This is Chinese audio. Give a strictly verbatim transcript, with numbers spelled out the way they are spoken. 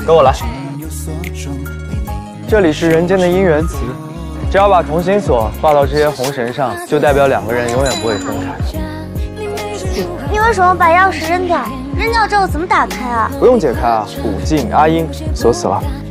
跟我来。这里是人间的姻缘词，只要把同心锁挂到这些红绳上，就代表两个人永远不会分开。 你为什么把钥匙扔掉？扔掉之后怎么打开啊？ 不用解开啊，古镜阿英锁死了。